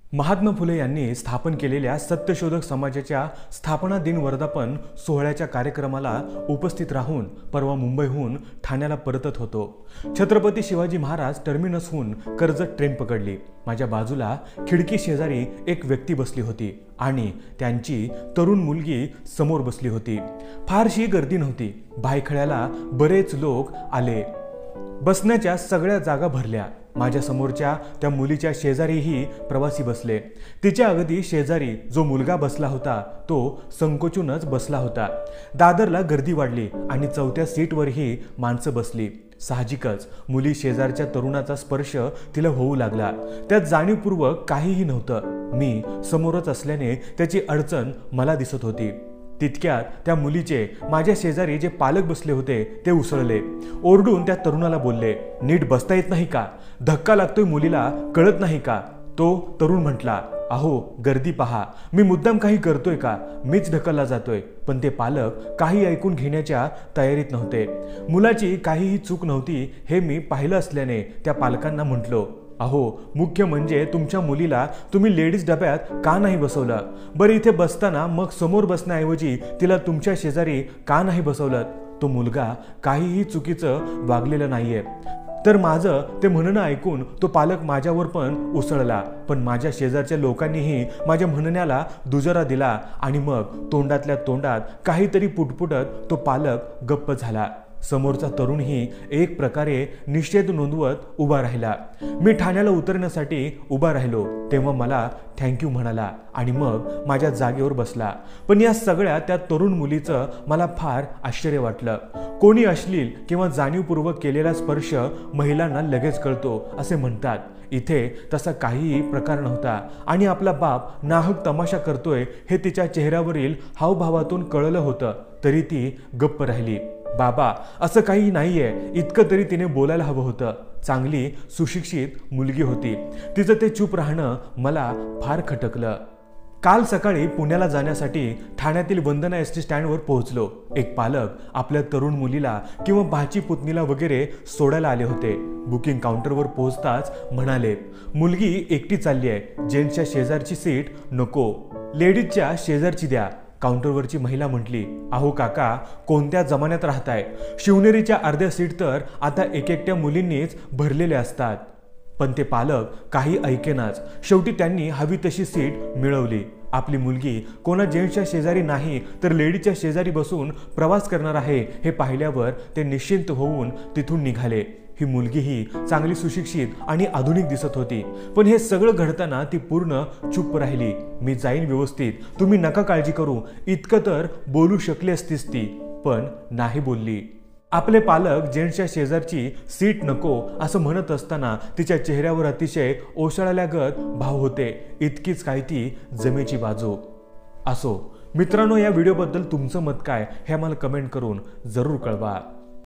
महात्मा फुले यांनी स्थापन केलेल्या सत्यशोधक समाजाच्या स्थापना दिन वर्धापन सोहळ्याच्या कार्यक्रमाला उपस्थित राहून परवा मुंबईहून ठाण्याला परतत होतो। छत्रपती शिवाजी महाराज टर्मिनसहून कर्जत ट्रेन पकडली। माझ्या बाजूला खिडकी शेजारी एक व्यक्ती बसली होती आणि त्यांची तरुण मुलगी समोर बसली होती। फारशी गर्दी नव्हती। भायखळ्याला बरेच लोक आले। बसण्याच्या सगळ्या जागा भरल्या। माझ्या समोरच्या त्या मुलीच्या शेजारीही प्रवासी बसले। तिच्या अगदी शेजारी जो मुलगा बसला होता तो संकोचूनच बसला होता। दादरला गर्दी वाढली आणि चौथ्या सीटवरही माणसं बसली। साहजिकच मुली शेजारच्या तरुणाचा स्पर्श तिला होऊ लागला। त्यात जाणीवपूर्वक काहीही नव्हतं। मी समोरच असल्याने त्याची अडचण मला दिसत होती। तितक्यात त्या मुलीचे माझ्या शेजारी जे पालक बसले होते ते उसळले। ओरडून त्या तरुणाला बोलले, नीट बसता येत नाही का? धक्का लागतोय मुलीला, कळत नाही का? तो तरुण म्हटला, अहो गर्दी पहा, मी मुद्दाम काही करतोय का? मीच ढकलला जातोय। पण ते पालक काही ऐकून घेण्याच्या तयारीत नव्हते। मुलाची काहीही चूक नव्हती हे मी पाहिलं असल्याने त्या पालकांना म्हटलो, अहो मुख्य म्हणजे तुमच्या मुलीला तुम्ही लेडीज डब्यात का नाही बसवलं? बरं इथे बसताना मग समोर बसण्याऐवजी तिला तुमच्या शेजारी का नाही बसवलं? तो मुलगा काहीही चुकीचं वागलेलं नाहीये। तर माझं ते म्हणणं ऐकून तो पालक माझ्यावर पण उसळला। पण माझ्या शेजारच्या लोकांनीही माझ्या म्हणण्याला दुजोरा दिला आणि मग तोंडातल्या तोंडात काहीतरी पुटपुटत तो पालक गप्प झाला। समोरचा तरुणही एक प्रकारे निषेध नोंदवत उभा राहिला। मी ठाण्याला उतरण्यासाठी उभा राहिलो तेव्हा मला थँक्यू म्हणाला आणि मग माझ्या जागेवर बसला। पण या सगळ्या त्या तरुण मुलीचं मला फार आश्चर्य वाटलं। कोणी अश्लील किंवा जाणीवपूर्वक केलेला स्पर्श महिलांना लगेच कळतो असे म्हणतात। इथे तसा काहीही प्रकार नव्हता आणि आपला बाप नाहक तमाशा करतोय हे तिच्या चेहऱ्यावरील हावभावातून कळलं होतं, तरी ती गप्प राहिली। बाबा असं काही नाहीये इतकं तरी तिने बोलायला हवं होतं। चांगली सुशिक्षित मुलगी होती। तिचं ते चूप राहणं मला फार खटकलं। काल सकाळी पुण्याला जाण्यासाठी ठाण्यातील वंदना एसटी स्टँडवर पोहोचलो। एक पालक आपल्या तरुण मुलीला किंवा भाची पुतणीला वगैरे सोडायला आले होते। बुकिंग काउंटरवर पोहोचताच म्हणाले, मुलगी एकटी चालली आहे, जेंट्सच्या शेजारची सीट नको, लेडीजच्या शेजारची द्या। काउंटरवरची महिला म्हटली, अहो काका कोणत्या जमान्यात राहताय? शिवनेरीच्या अर्ध्या सीट तर आता एकट्या मुलींनीच भरलेल्या असतात। पण ते पालक काही ऐकेनाच। शेवटी त्यांनी हवी तशी सीट मिळवली। आपली मुलगी कोणा जेंट्सच्या शेजारी नाही तर लेडीजच्या शेजारी बसून प्रवास करणार आहे हे पाहिल्यावर ते निश्चिंत होऊन तिथून निघाले। ही मुलगीही चांगली सुशिक्षित आणि आधुनिक दिसत होती। पण हे सगळं घडताना ती पूर्ण चुप राहिली। मी जाईन व्यवस्थित, तुम्ही नका काळजी करू, इतकं तर बोलू शकली असतीस ती, पण नाही बोलली। आपले पालक जेंट्सच्या शेजारची सीट नको असं म्हणत असताना तिच्या चेहऱ्यावर अतिशय ओशाळल्यागत भाव होते। इतकीच काय ती जमेची बाजू। असो मित्रांनो, या व्हिडिओबद्दल तुमचं मत काय हे आम्हाला कमेंट करून जरूर कळवा।